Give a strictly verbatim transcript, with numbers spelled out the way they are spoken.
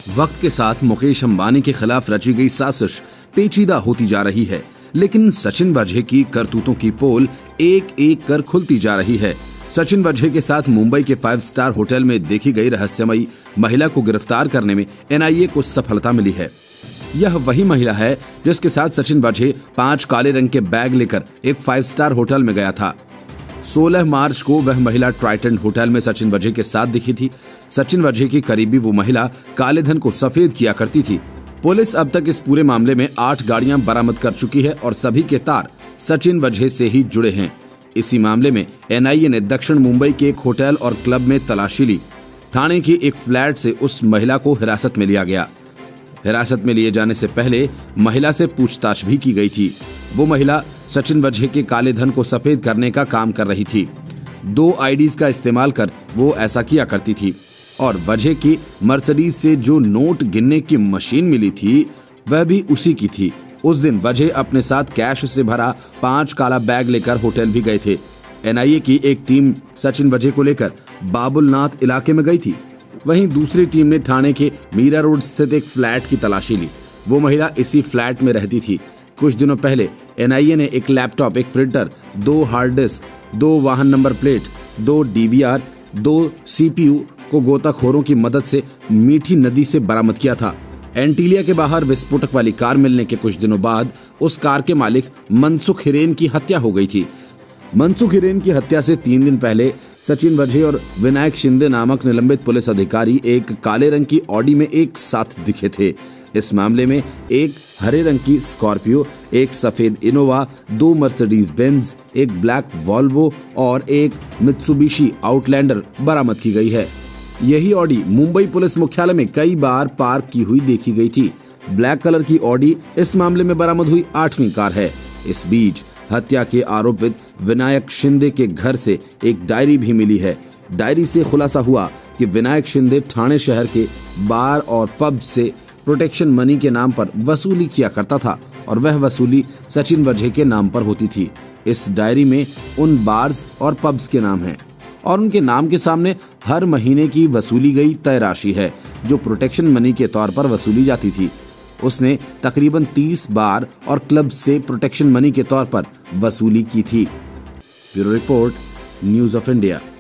वक्त के साथ मुकेश अंबानी के खिलाफ रची गई साजिश पेचीदा होती जा रही है, लेकिन सचिन वाझे की करतूतों की पोल एक एक कर खुलती जा रही है। सचिन वाझे के साथ मुंबई के फाइव स्टार होटल में देखी गई रहस्यमयी महिला को गिरफ्तार करने में एन आई ए को सफलता मिली है। यह वही महिला है जिसके साथ सचिन वाझे पांच काले रंग के बैग लेकर एक फाइव स्टार होटल में गया था। सोलह मार्च को वह महिला ट्राइटन होटल में सचिन वाझे के साथ दिखी थी। सचिन वाझे की करीबी वो महिला काले धन को सफेद किया करती थी। पुलिस अब तक इस पूरे मामले में आठ गाड़ियां बरामद कर चुकी है और सभी के तार सचिन वाझे से ही जुड़े हैं। इसी मामले में एन आई ए ने दक्षिण मुंबई के एक होटल और क्लब में तलाशी ली। थाने की एक फ्लैट से उस महिला को हिरासत में लिया गया। हिरासत में लिए जाने से पहले महिला से पूछताछ भी की गई थी। वो महिला सचिन वाझे के काले धन को सफेद करने का काम कर रही थी। दो आईडीज का इस्तेमाल कर वो ऐसा किया करती थी और वाझे की मर्सिडीज से जो नोट गिनने की मशीन मिली थी वह भी उसी की थी। उस दिन वाझे अपने साथ कैश से भरा पांच काला बैग लेकर होटल भी गए थे। एन आई ए की एक टीम सचिन वाझे को लेकर बाबुलनाथ इलाके में गई थी। वहीं दूसरी टीम ने ठाणे के मीरा रोड स्थित एक फ्लैट की तलाशी ली। वो महिला इसी फ्लैट में रहती थी। कुछ दिनों पहले एन आई ए ने एक लैपटॉप, एक प्रिंटर, दो हार्ड डिस्क, दो वाहन नंबर प्लेट, दो डी वी आर, दो सी पी यू को गोताखोरों की मदद से मीठी नदी से बरामद किया था। एंटीलिया के बाहर विस्फोटक वाली कार मिलने के कुछ दिनों बाद उस कार के मालिक मनसुख हिरेन की हत्या हो गई थी। मनसुख हिरेन की हत्या से तीन दिन पहले सचिन वाझे और विनायक शिंदे नामक निलंबित पुलिस अधिकारी एक काले रंग की ऑडी में एक साथ दिखे थे। इस मामले में एक हरे रंग की स्कॉर्पियो, एक सफेद इनोवा, दो मर्सिडीज बेंज, एक ब्लैक वॉल्वो और एक मित्सुबिशी आउटलैंडर बरामद की गई है। यही ऑडी मुंबई पुलिस मुख्यालय में कई बार पार्क की हुई देखी गई थी। ब्लैक कलर की ऑडी इस मामले में बरामद हुई आठवीं कार है। इस बीच हत्या के आरोपित विनायक शिंदे के घर से एक डायरी भी मिली है। डायरी से खुलासा हुआ कि विनायक शिंदे ठाणे शहर के बार और पब से प्रोटेक्शन मनी के नाम पर वसूली किया करता था और वह वसूली सचिन वाझे के नाम पर होती थी। इस डायरी में उन बार्स और पब्स के नाम हैं और उनके नाम के सामने हर महीने की वसूली गई तय राशि है जो प्रोटेक्शन मनी के तौर पर वसूली जाती थी। उसने तकरीबन तीस बार और क्लब से प्रोटेक्शन मनी के तौर पर वसूली की थी। Bureau report, news of India.